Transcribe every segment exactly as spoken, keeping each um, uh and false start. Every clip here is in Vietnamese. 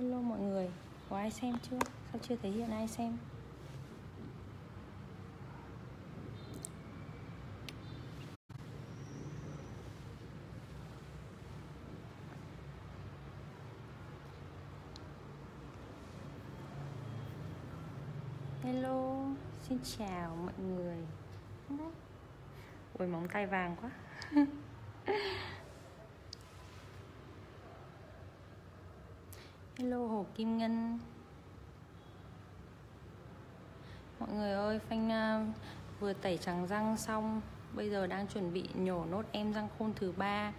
Hello mọi người, có ai xem chưa? Sao chưa thấy hiện ai xem? Hello, xin chào mọi người. Ôi móng tay vàng quá. Hello Hồ Kim Ngân. Mọi người ơi, Phanh uh, vừa tẩy trắng răng xong, bây giờ đang chuẩn bị nhổ nốt em răng khôn thứ ba.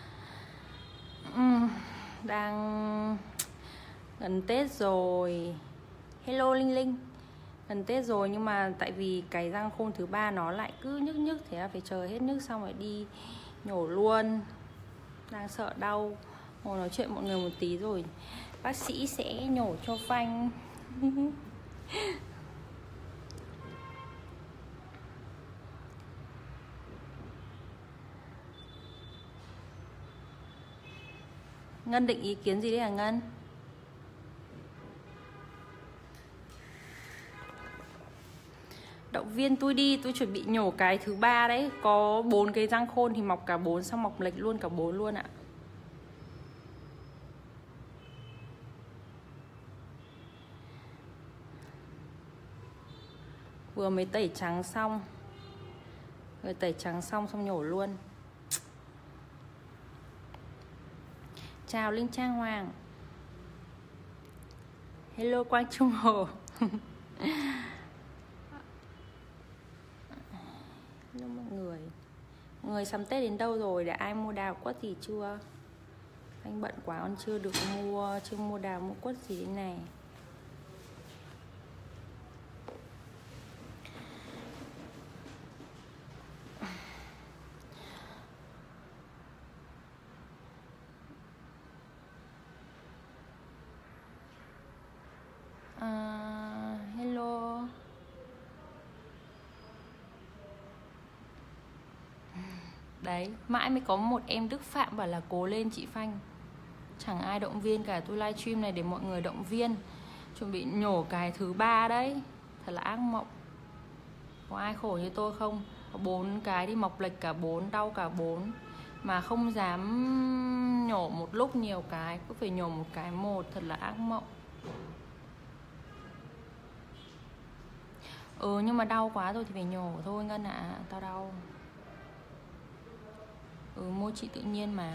uhm, Đang gần Tết rồi. Hello Linh Linh. Gần Tết rồi nhưng mà tại vì cái răng khôn thứ ba nó lại cứ nhức nhức, thế là phải chờ hết nhức xong rồi đi nhổ luôn. Đang sợ đau. Ngồi nói chuyện mọi người một tí rồi bác sĩ sẽ nhổ cho Phanh. Ngân định ý kiến gì đấy hả Ngân? Động viên tôi đi, tôi chuẩn bị nhổ cái thứ ba đấy. Có bốn cái răng khôn thì mọc cả bốn, xong mọc lệch luôn cả bốn luôn ạ. Vừa mới tẩy trắng xong. Vừa tẩy trắng xong xong nhổ luôn. Chào Linh Trang Hoàng. Hello Quang Trung Hồ. Hello mọi người. Mọi người sắm Tết đến đâu rồi? Đã ai mua đào quất gì chưa? Anh bận quá con chưa được mua, chưa mua đào mua quất gì thế này. À, hello. Đấy, mãi mới có một em Đức Phạm bảo là cố lên chị Phanh. Chẳng ai động viên cả, tôi livestream này để mọi người động viên. Chuẩn bị nhổ cái thứ ba đấy. Thật là ác mộng. Có ai khổ như tôi không? Có bốn cái đi mọc lệch cả bốn, đau cả bốn. Mà không dám nhổ một lúc nhiều cái, cứ phải nhổ một cái một, thật là ác mộng. Ừ nhưng mà đau quá rồi thì phải nhổ thôi Ngân ạ, à, tao đau. Ừ môi chị tự nhiên mà.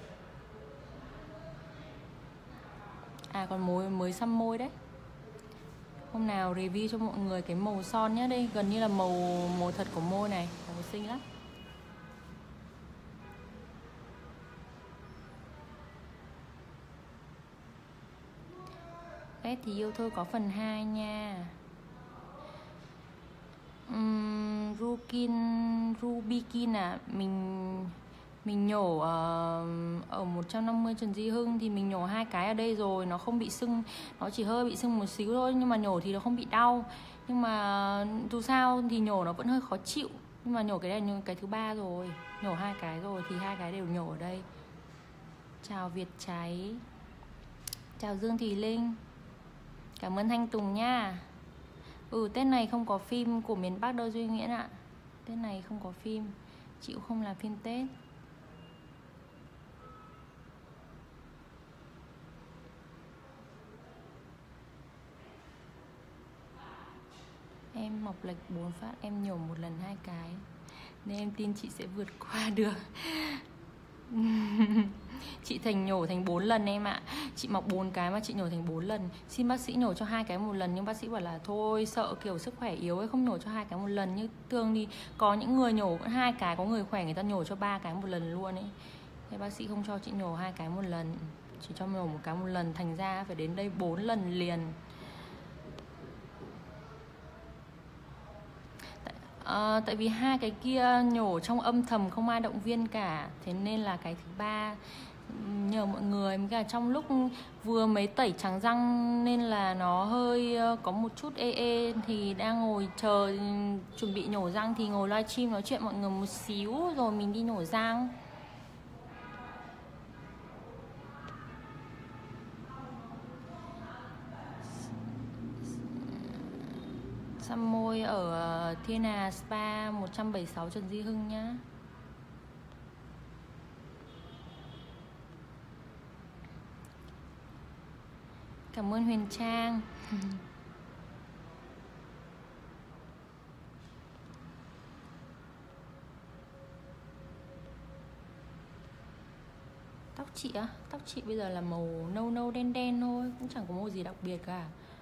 À còn môi mới xăm môi đấy. Hôm nào review cho mọi người cái màu son nhá. Đây gần như là màu màu thật của môi này, màu xinh lắm. Ghét thì yêu thôi có phần hai nha. uhm, Rukin Rubikin à. Mình Mình nhổ uh, ở một trăm năm mươi Trần Duy Hưng thì mình nhổ hai cái ở đây rồi. Nó không bị sưng, nó chỉ hơi bị sưng một xíu thôi. Nhưng mà nhổ thì nó không bị đau. Nhưng mà dù sao thì nhổ nó vẫn hơi khó chịu. Nhưng mà nhổ cái này cái thứ ba rồi. Nhổ hai cái rồi thì hai cái đều nhổ ở đây. Chào Việt Cháy. Chào Dương Thùy Linh. Cảm ơn Thanh Tùng nha. Ừ Tết này không có phim của miền Bắc đâu Duy Nguyễn ạ. Tết này không có phim. Chị cũng không làm phim Tết. Em mọc lệch bốn phát, em nhổ một lần hai cái. Nên em tin chị sẽ vượt qua được. Chị thành nhổ thành bốn lần em ạ. Chị mọc bốn cái mà chị nhổ thành bốn lần. Xin bác sĩ nhổ cho hai cái một lần. Nhưng bác sĩ bảo là thôi sợ kiểu sức khỏe yếu ấy, không nhổ cho hai cái một lần. Như thường thì có những người nhổ hai cái, có người khỏe người ta nhổ cho ba cái một lần luôn ấy. Thế bác sĩ không cho chị nhổ hai cái một lần, chỉ cho nhổ một cái một lần. Thành ra phải đến đây bốn lần liền. À, tại vì hai cái kia nhổ trong âm thầm không ai động viên cả. Thế nên là cái thứ ba nhờ mọi người. Cả trong lúc vừa mới tẩy trắng răng nên là nó hơi có một chút ê ê. Thì đang ngồi chờ chuẩn bị nhổ răng thì ngồi livestream nói chuyện mọi người một xíu rồi mình đi nhổ răng. Xăm môi ở Thiên Hà Spa một trăm bảy mươi sáu Trần Duy Hưng nhá. Cảm ơn Huyền Trang. Tóc chị á, tóc chị bây giờ là màu nâu nâu đen đen thôi, cũng chẳng có màu gì đặc biệt cả.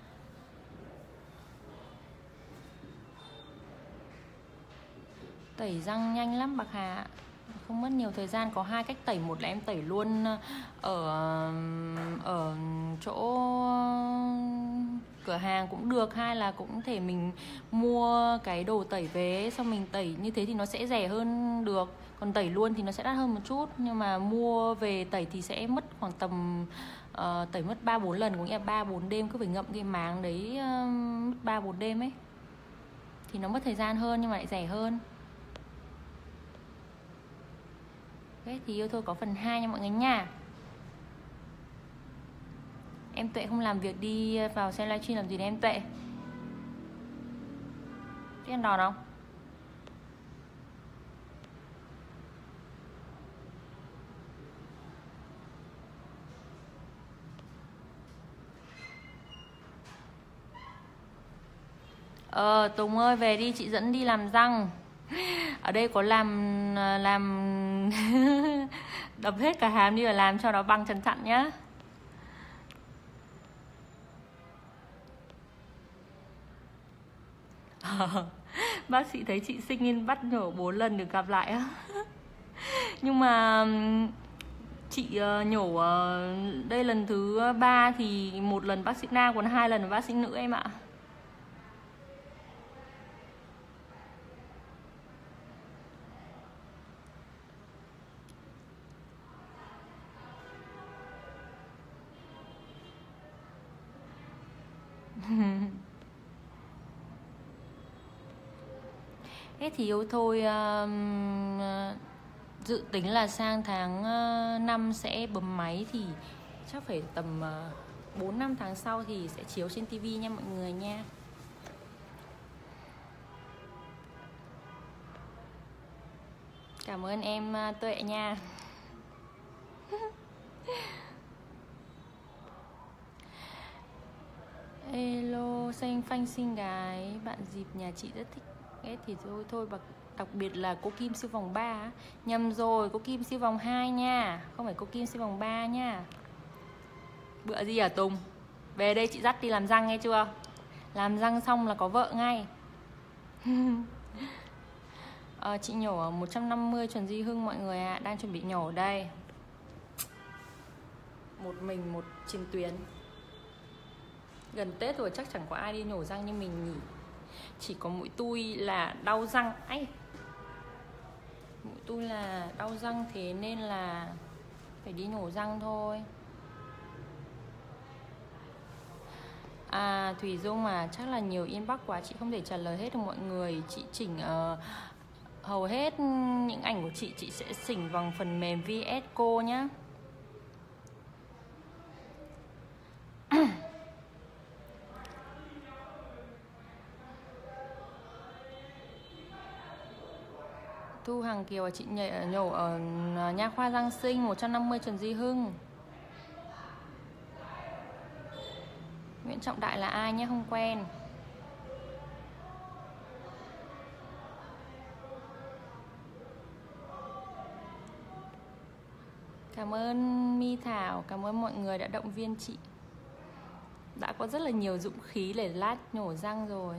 Tẩy răng nhanh lắm Bạc Hà, không mất nhiều thời gian. Có hai cách tẩy, một là em tẩy luôn ở ở chỗ cửa hàng cũng được, hai là cũng thể mình mua cái đồ tẩy về xong mình tẩy, như thế thì nó sẽ rẻ hơn được. Còn tẩy luôn thì nó sẽ đắt hơn một chút, nhưng mà mua về tẩy thì sẽ mất khoảng tầm uh, tẩy mất ba bốn lần, có nghĩa là ba bốn đêm cứ phải ngậm cái máng đấy, uh, mất ba bốn đêm ấy, thì nó mất thời gian hơn nhưng mà lại rẻ hơn. Thế thì yêu thôi có phần hai nha mọi người nha. Em Tuệ không làm việc, đi vào xem livestream làm gì đấy em Tuệ? Thích ăn đòn không? Ờ Tùng ơi về đi, chị dẫn đi làm răng. Ở đây có làm làm đập hết cả hàm đi và làm cho nó bằng chân chặn nhá. Bác sĩ thấy chị sinh nên bắt nhổ bốn lần được gặp lại á. Nhưng mà chị nhổ đây lần thứ ba thì một lần bác sĩ nam, còn hai lần bác sĩ nữ em ạ. Thế thì yêu thôi, um, dự tính là sang tháng năm sẽ bấm máy, thì chắc phải tầm bốn năm tháng sau thì sẽ chiếu trên tivi nha mọi người nha. Cảm ơn em Tuệ nha. Hello, xanh phanh xinh gái, bạn dịp nhà chị rất thích. Thế thì thôi thôi bạc, đặc biệt là cô Kim siêu vòng ba. Nhầm rồi, cô Kim siêu vòng hai nha, không phải cô Kim siêu vòng ba nha. Bữa gì hả Tùng? Về đây chị dắt đi làm răng nghe chưa? Làm răng xong là có vợ ngay. à, Chị nhổ ở một trăm năm mươi Trần Duy Hưng mọi người ạ, à. Đang chuẩn bị nhổ đây. Một mình một trên tuyến. Gần Tết rồi chắc chẳng có ai đi nhổ răng như mình nhỉ. Chỉ có mũi tui là đau răng ấy. Mũi tui là đau răng, thế nên là phải đi nhổ răng thôi. À Thủy Dung mà chắc là nhiều inbox quá, chị không thể trả lời hết được mọi người. Chị chỉnh uh, hầu hết những ảnh của chị, chị sẽ chỉnh bằng phần mềm vê ét Code nhá. Thu Hằng Kiều, chị nhảy, nhổ ở nha khoa Giang Sinh một trăm năm mươi Trần Duy Hưng. Nguyễn Trọng Đại là ai nhé, không quen. Cảm ơn My Thảo, cảm ơn mọi người đã động viên chị. Đã có rất là nhiều dũng khí để lát nhổ răng rồi.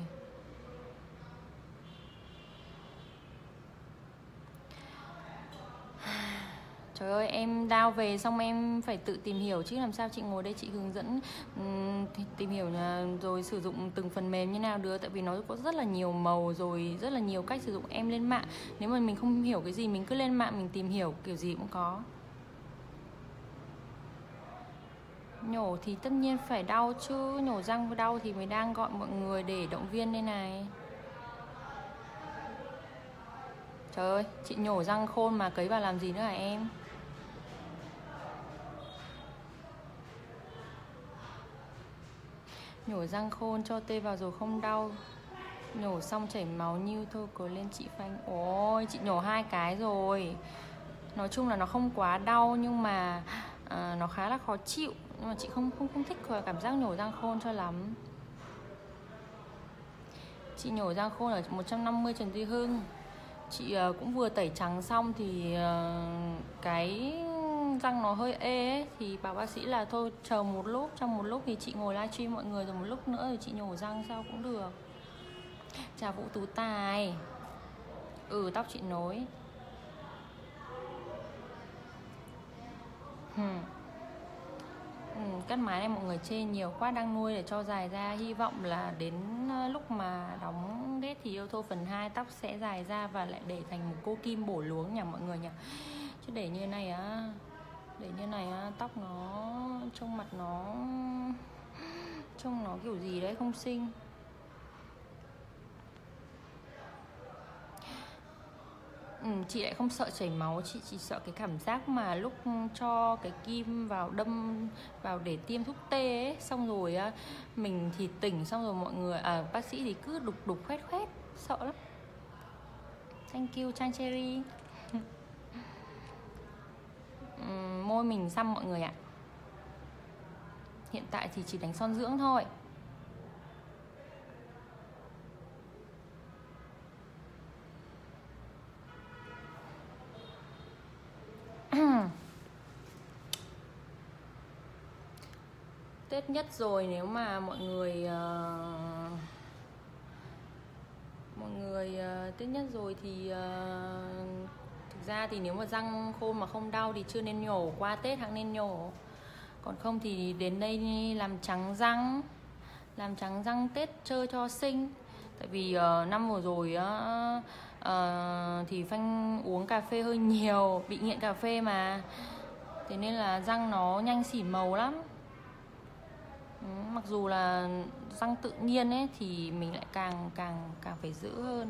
Trời ơi, em đao về xong em phải tự tìm hiểu chứ làm sao chị ngồi đây chị hướng dẫn um, tìm hiểu rồi sử dụng từng phần mềm như nào được. Tại vì nó có rất là nhiều màu rồi, rất là nhiều cách sử dụng. Em lên mạng, nếu mà mình không hiểu cái gì mình cứ lên mạng mình tìm hiểu, kiểu gì cũng có. Nhổ thì tất nhiên phải đau chứ, nhổ răng với đau thì mới đang gọi mọi người để động viên đây này. Trời ơi, chị nhổ răng khôn mà cấy vào làm gì nữa hả em? Nhổ răng khôn cho tê vào rồi không đau. Nhổ xong chảy máu như thôi cố lên chị Phanh. Ôi chị nhổ hai cái rồi. Nói chung là nó không quá đau nhưng mà à, nó khá là khó chịu. Nhưng mà chị không không không thích cảm giác nhổ răng khôn cho lắm. Chị nhổ răng khôn ở một trăm năm mươi Trần Duy Hưng. Chị uh, cũng vừa tẩy trắng xong thì uh, cái răng nó hơi ê ấy, thì bảo bác sĩ là thôi chờ một lúc, trong một lúc thì chị ngồi livestream mọi người, rồi một lúc nữa thì chị nhổ răng sau cũng được. Chào Vũ Tú Tài. Ừ, tóc chị nối. hmm. ừ, Cắt mái này mọi người chê nhiều quá, đang nuôi để cho dài ra. Hy vọng là đến lúc mà đóng đét thì yêu thôi phần hai tóc sẽ dài ra và lại để thành một cô Kim bổ luống nhỉ mọi người nhỉ. Chứ để như này á, để như này á, tóc nó trông mặt nó trông nó kiểu gì đấy không xinh. Ừ, chị lại không sợ chảy máu, chị chỉ sợ cái cảm giác mà lúc cho cái kim vào đâm vào để tiêm thuốc tê ấy, xong rồi á mình thì tỉnh, xong rồi mọi người à bác sĩ thì cứ đục đục khoét khoét, sợ lắm. Thank you Trang Cherry. ừ, Môi mình xăm mọi người ạ. Hiện tại thì chỉ đánh son dưỡng thôi. Tết nhất rồi, nếu mà mọi người uh, mọi người uh, Tết nhất rồi thì uh, thực ra thì nếu mà răng khôn mà không đau thì chưa nên nhổ, qua Tết hẵng nên nhổ. Còn không thì đến đây làm trắng răng, làm trắng răng Tết chơi cho xinh. Tại vì uh, năm vừa rồi uh, uh, thì Phanh uống cà phê hơi nhiều, bị nghiện cà phê mà, thế nên là răng nó nhanh xỉn màu lắm. Ừ, mặc dù là răng tự nhiên ấy thì mình lại càng càng càng phải giữ hơn.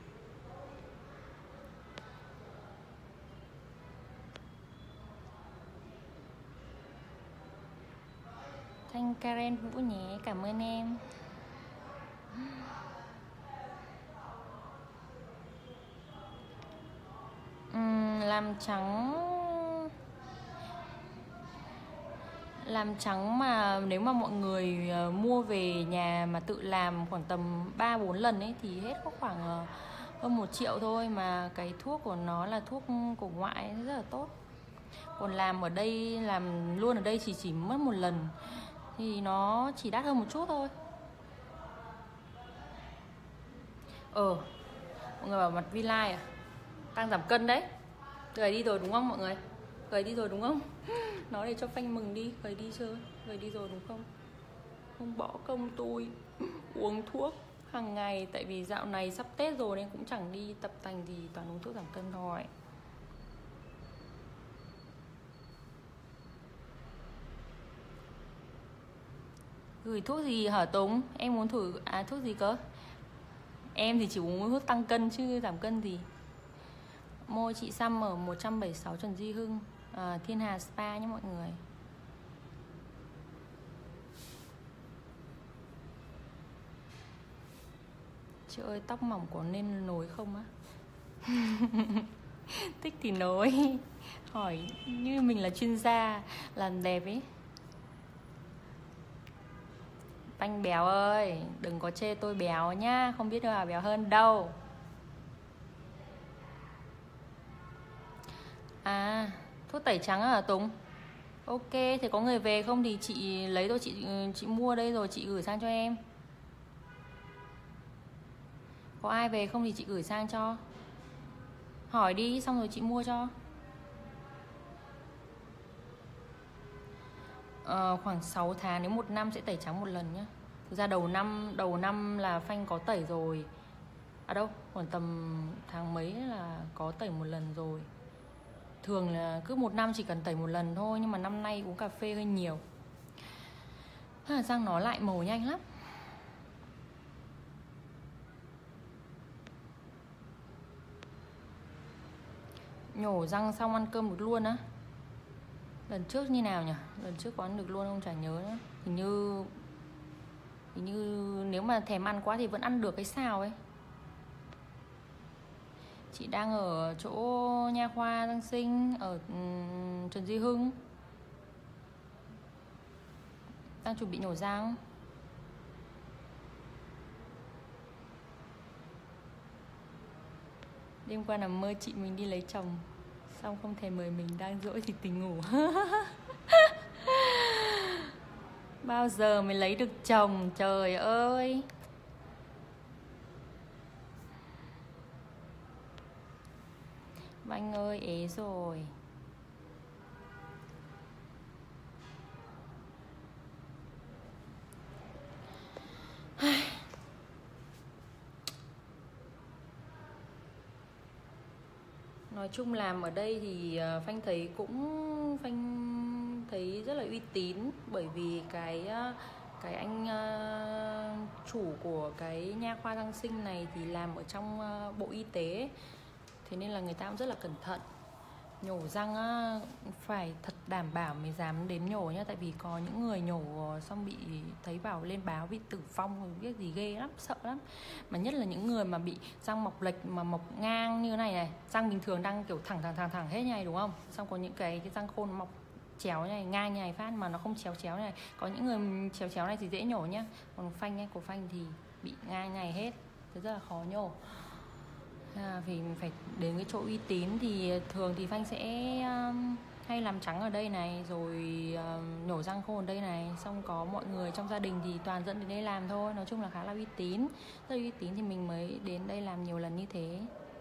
Thanh Karen Vũ nhé, cảm ơn em. uhm, Làm trắng Làm trắng mà nếu mà mọi người uh, mua về nhà mà tự làm khoảng tầm ba bốn lần ấy thì hết có khoảng uh, hơn một triệu thôi. Mà cái thuốc của nó là thuốc của ngoại rất là tốt. Còn làm ở đây, làm luôn ở đây chỉ chỉ mất một lần thì nó chỉ đắt hơn một chút thôi. Ờ mọi người bảo mặt Vi Lai à, tăng giảm cân đấy. Gầy đi rồi đúng không mọi người? Gầy đi rồi đúng không? Nói để cho Phanh mừng đi, gầy đi chơi, gầy đi rồi đúng không? Không bỏ công tôi uống thuốc hàng ngày. Tại vì dạo này sắp Tết rồi nên cũng chẳng đi tập tành gì, toàn uống thuốc giảm cân thôi. Gửi thuốc gì hả Tùng? Em muốn thử, à thuốc gì cơ? Em thì chỉ uống thuốc tăng cân chứ giảm cân gì. Môi chị xăm ở một trăm bảy mươi sáu Trần Duy Hưng, à, Thiên Hà Spa nhé mọi người. Chị ơi tóc mỏng có nên nối không á? Thích thì nối. Hỏi như mình là chuyên gia làm đẹp ấy. Phanh béo ơi, đừng có chê tôi béo nhá, không biết đâu là béo hơn đâu. À, thuốc tẩy trắng hả Tùng? Ok, thì có người về không thì chị lấy thôi, chị chị mua đây rồi chị gửi sang cho em. Có ai về không thì chị gửi sang cho. Hỏi đi xong rồi chị mua cho. Ờ, khoảng sáu tháng đến một năm sẽ tẩy trắng một lần nhá. Thực ra đầu năm đầu năm là Phanh có tẩy rồi. À đâu, khoảng tầm tháng mấy là có tẩy một lần rồi. Thường là cứ một năm chỉ cần tẩy một lần thôi. Nhưng mà năm nay uống cà phê hơi nhiều, răng nó lại màu nhanh lắm. Nhổ răng xong ăn cơm được luôn á? Lần trước như nào nhỉ? Lần trước có ăn được luôn không chả nhớ nữa. Hình như Thì như nếu mà thèm ăn quá thì vẫn ăn được cái xào ấy. Chị đang ở chỗ nha khoa Giang Sinh, ở um, Trần Duy Hưng, đang chuẩn bị nhổ răng. Đêm qua nằm mơ chị mình đi lấy chồng, xong không thèm mời mình, đang dỗi thì tỉnh ngủ. Bao giờ mới lấy được chồng, trời ơi. Anh ơi, ế rồi. Nói chung làm ở đây thì Phanh thấy cũng Phanh thấy rất là uy tín, bởi vì cái cái anh uh, chủ của cái nha khoa Giang Sinh này thì làm ở trong uh, Bộ Y tế, thế nên là người ta cũng rất là cẩn thận. Nhổ răng á, phải thật đảm bảo mới dám đến nhổ nhá. Tại vì có những người nhổ xong bị thấy bảo lên báo bị tử vong rồi biết gì ghê lắm, sợ lắm. Mà nhất là những người mà bị răng mọc lệch mà mọc ngang như này này. Răng bình thường đang kiểu thẳng thẳng thẳng thẳng hết như này đúng không? Xong có những cái, cái răng khôn mọc chéo như này, ngang như này phát mà nó không chéo chéo như này. Có những người chéo chéo này thì dễ nhổ nhá. Còn Phanh ấy, của Phanh thì bị ngang như này hết, thế rất là khó nhổ. À, vì phải đến cái chỗ uy tín thì thường thì Phanh sẽ um, hay làm trắng ở đây này, rồi um, nhổ răng khôn ở đây này, xong có mọi người trong gia đình thì toàn dẫn đến đây làm thôi. Nói chung là khá là uy tín, rất là uy tín thì mình mới đến đây làm nhiều lần như thế.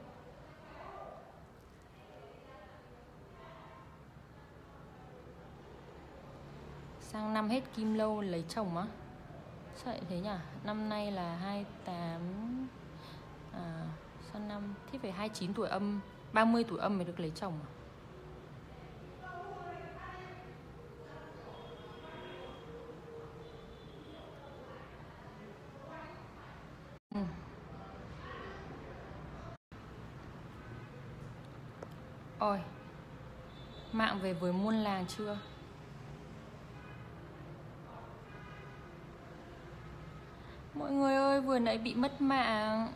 Sang năm hết kim lâu lấy chồng á? Sao lại thế nhỉ? Năm nay là hai mươi tám à, sang năm thì phải hai mươi chín tuổi âm, ba mươi tuổi âm mới được lấy chồng à? Ừ. Ôi, mạng về với muôn làng chưa? Mọi người ơi, vừa nãy bị mất mạng.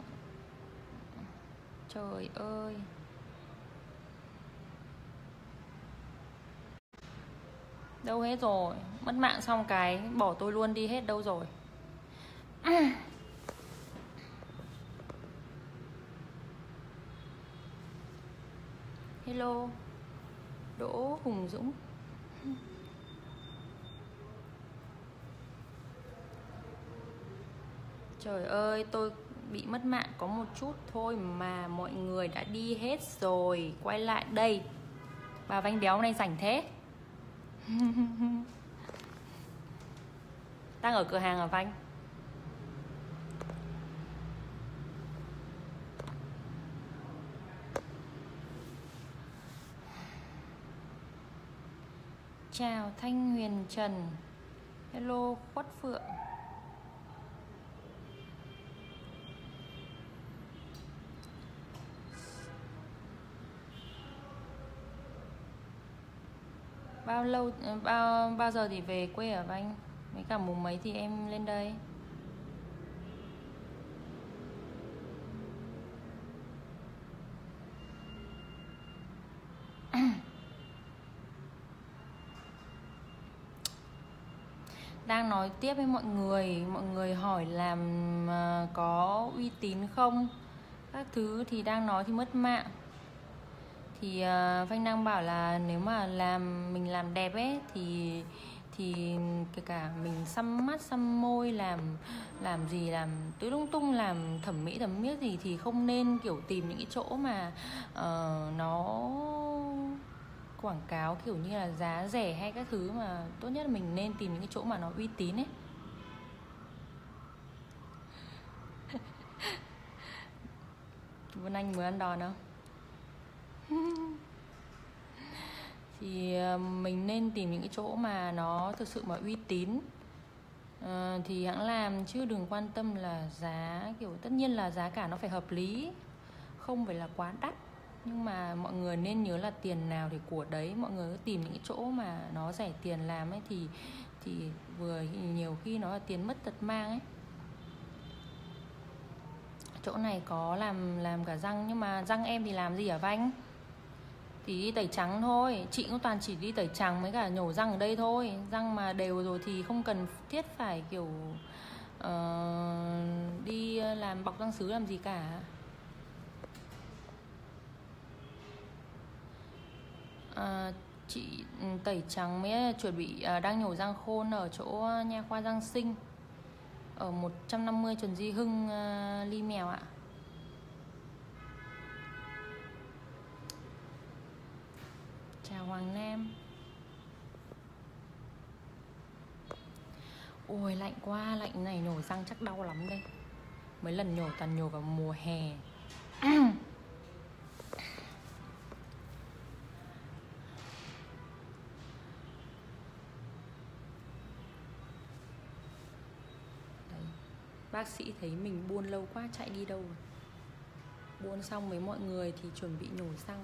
Trời ơi. Đâu hết rồi? Mất mạng xong cái bỏ tôi luôn đi hết đâu rồi? Hello, Đỗ Hùng Dũng. Trời ơi, tôi bị mất mạng có một chút thôi mà mọi người đã đi hết rồi. Quay lại đây. Bà Vanh Béo này rảnh thế. Đang ở cửa hàng ở Vanh. Chào Thanh Huyền Trần. Hello Khuất Phượng. Bao lâu, bao, bao giờ thì về quê ở Vanh? Mấy cả mùng mấy thì em lên đây? Đang nói tiếp với mọi người. Mọi người hỏi làm uh, có uy tín không, các thứ thì đang nói thì mất mạng. Thì uh, Phanh đang bảo là nếu mà làm mình làm đẹp ấy thì thì kể cả mình xăm mắt xăm môi, làm làm gì làm tứ lung tung, làm thẩm mỹ thẩm miết gì thì không nên kiểu tìm những cái chỗ mà uh, nó quảng cáo kiểu như là giá rẻ hay các thứ, mà tốt nhất là mình nên tìm những cái chỗ mà nó uy tín ấy. Vân Anh mới ăn đòn không? Thì mình nên tìm những cái chỗ mà nó thực sự mà uy tín à, thì hãng làm, chứ đừng quan tâm là giá, kiểu tất nhiên là giá cả nó phải hợp lý, không phải là quá đắt. Nhưng mà mọi người nên nhớ là tiền nào thì của đấy. Mọi người cứ tìm những cái chỗ mà nó rẻ tiền làm ấy thì thì vừa nhiều khi nó là tiền mất tật mang ấy. Chỗ này có làm làm cả răng, nhưng mà răng em thì làm gì hả Vanh? Thì đi tẩy trắng thôi, chị cũng toàn chỉ đi tẩy trắng với cả nhổ răng ở đây thôi. Răng mà đều rồi thì không cần thiết phải kiểu uh, đi làm bọc răng sứ làm gì cả. À, chị tẩy trắng mới chuẩn bị à, đang nhổ răng khôn ở chỗ nha khoa răng sinh ở một trăm năm mươi Trần Duy Hưng, uh, Ly Mèo ạ. Chào Hoàng Nam. Ôi lạnh quá, lạnh này nhổ răng chắc đau lắm đây. Mấy lần nhổ toàn nhổ vào mùa hè. Đấy. Bác sĩ thấy mình buôn lâu quá chạy đi đâu rồi. Buôn xong với mọi người thì chuẩn bị nhổ răng.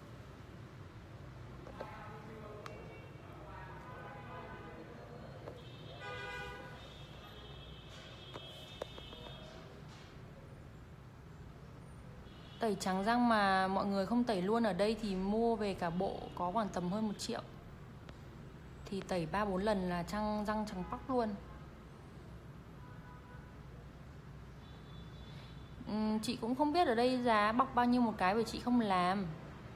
Tẩy trắng răng mà mọi người không tẩy luôn ở đây thì mua về cả bộ có khoảng tầm hơn một triệu. Thì tẩy ba bốn lần là trăng răng trắng bóc luôn. ừ, Chị cũng không biết ở đây giá bọc bao nhiêu một cái vì chị không làm.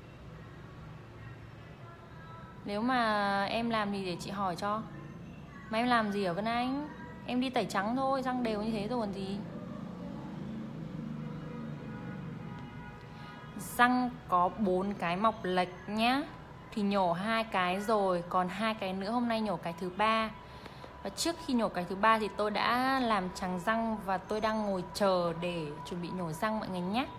Nếu mà em làm thì để chị hỏi cho. Mà em làm gì ở Vân Anh? Em đi tẩy trắng thôi, răng đều như thế rồi còn gì. Răng có bốn cái mọc lệch nhá. Thì nhổ hai cái rồi, còn hai cái nữa hôm nay nhổ cái thứ ba. Và trước khi nhổ cái thứ ba thì tôi đã làm trắng răng và tôi đang ngồi chờ để chuẩn bị nhổ răng mọi người nhé.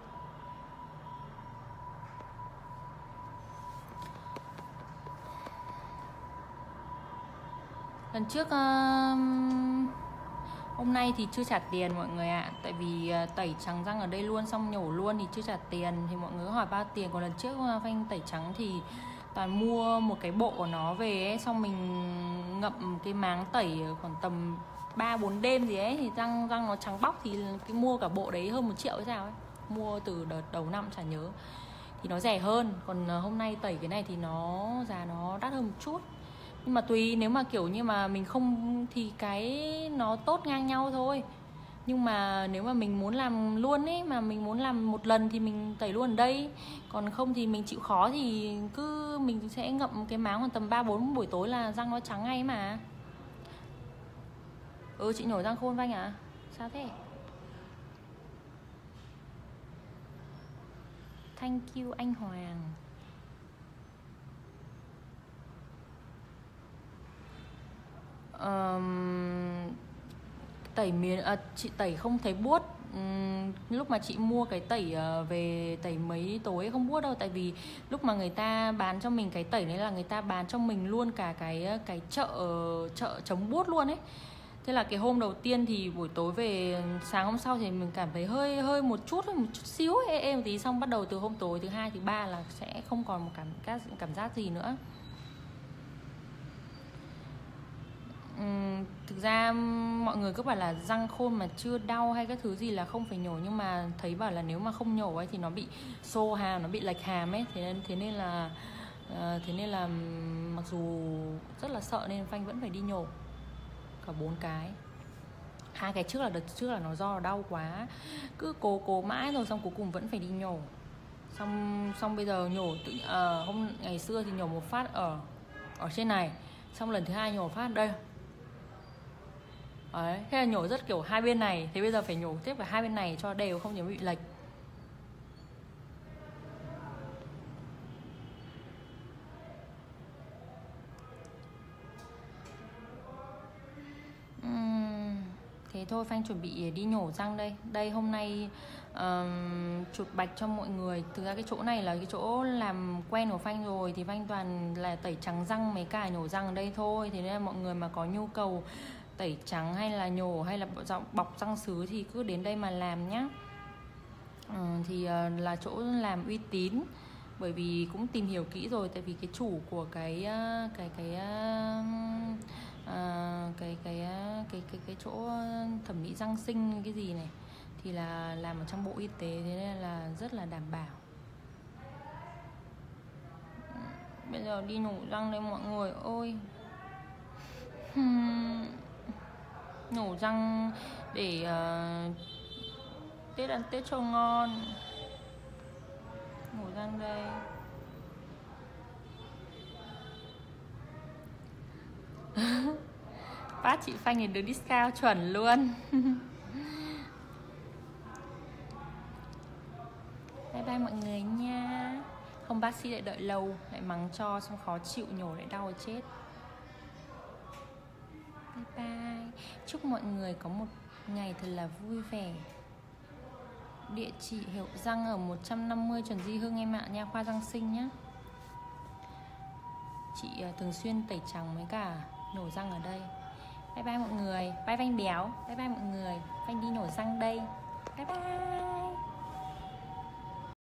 Lần trước um, hôm nay thì chưa trả tiền mọi người ạ. Tại vì uh, tẩy trắng răng ở đây luôn xong nhổ luôn thì chưa trả tiền. Thì mọi người hỏi bao tiền. Còn lần trước uh, Phanh tẩy trắng thì toàn mua một cái bộ của nó về ấy, xong mình ngậm cái máng tẩy khoảng tầm ba bốn đêm gì ấy thì răng răng nó trắng bóc. Thì cái mua cả bộ đấy hơn một triệu hay sao ấy. Mua từ đợt đầu năm chả nhớ. Thì nó rẻ hơn. Còn uh, hôm nay tẩy cái này thì nó giá nó đắt hơn một chút. Nhưng mà tùy, nếu mà kiểu như mà mình không thì cái nó tốt ngang nhau thôi. Nhưng mà nếu mà mình muốn làm luôn ấy, mà mình muốn làm một lần thì mình tẩy luôn ở đây. Còn không thì mình chịu khó thì cứ mình sẽ ngậm cái máng khoảng tầm ba bốn buổi tối là răng nó trắng ngay mà. Ừ, chị nhổ răng khôn Vanh à? Sao thế? Thank you anh Hoàng. Um, tẩy miếng à, chị tẩy không thấy buốt. um, lúc mà chị mua cái tẩy uh, về tẩy mấy tối không buốt đâu. Tại vì lúc mà người ta bán cho mình cái tẩy đấy là người ta bán cho mình luôn cả cái cái chợ chợ chống buốt luôn ấy. Thế là cái hôm đầu tiên thì buổi tối về, sáng hôm sau thì mình cảm thấy hơi hơi một chút một chút xíu ê ê một tí, xong bắt đầu từ hôm tối thứ hai thứ ba là sẽ không còn một cảm cảm, cảm giác gì nữa. Uhm, thực ra mọi người cứ bảo là răng khôn mà chưa đau hay các thứ gì là không phải nhổ. Nhưng mà thấy bảo là nếu mà không nhổ ấy thì nó bị xô hàm, nó bị lệch hàm ấy. Thế nên, thế nên là uh, thế nên là mặc dù rất là sợ nên Phanh vẫn phải đi nhổ cả bốn cái. Hai cái trước là đợt trước là nó do đau quá, cứ cố cố mãi rồi xong cuối cùng vẫn phải đi nhổ. Xong xong bây giờ nhổ tự uh, hôm ngày xưa thì nhổ một phát ở ở trên này, xong lần thứ hai nhổ phát đây. Đấy, thế là nhổ rất kiểu hai bên này. Thế bây giờ phải nhổ tiếp cả hai bên này cho đều, không thì bị lệch. uhm, Thế thôi Phanh chuẩn bị đi nhổ răng đây. Đây hôm nay um, chụp bạch cho mọi người. Thực ra cái chỗ này là cái chỗ làm quen của Phanh rồi. Thì Phanh toàn là tẩy trắng răng mấy cả nhổ răng ở đây thôi. Thế nên là mọi người mà có nhu cầu tẩy trắng hay là nhổ hay là bọc răng sứ thì cứ đến đây mà làm nhá. Ừ, thì uh, là chỗ làm uy tín, bởi vì cũng tìm hiểu kỹ rồi, tại vì cái chủ của cái uh, cái cái uh, uh, cái cái uh, cái cái cái chỗ thẩm mỹ răng sinh cái gì này thì là làm ở trong bộ y tế, thế nên là rất là đảm bảo. Bây giờ đi nhổ răng đây mọi người ơi. Hmm. Nhổ răng để uh, Tết ăn Tết cho ngon. Nhổ răng đây. Bác chị Phanh thì được discount chuẩn luôn. Bye bye mọi người nha. Không bác sĩ lại đợi lâu, lại mắng cho xong khó chịu, nhổ lại đau chết. Bye bye. Chúc mọi người có một ngày thật là vui vẻ. Địa chỉ Hiệu Răng ở một trăm năm mươi Trần Duy Hưng em ạ, nha khoa răng sinh nhá. Chị thường xuyên tẩy trắng với cả nhổ răng ở đây. Bye bye mọi người. Bye Vanh béo. Bye bye mọi người. Vanh đi nhổ răng đây. Bye bye.